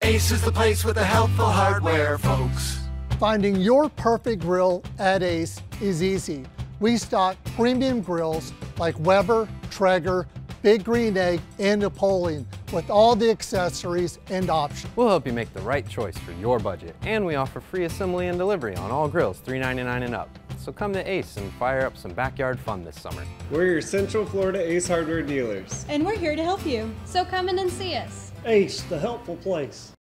Ace is the place with the helpful hardware, folks. Finding your perfect grill at Ace is easy. We stock premium grills like Weber, Traeger, Big Green Egg, and Napoleon with all the accessories and options. We'll help you make the right choice for your budget, and we offer free assembly and delivery on all grills $3.99 and up. So come to Ace and fire up some backyard fun this summer. We're your Central Florida Ace Hardware dealers. And we're here to help you. So come in and see us. Ace, the helpful place.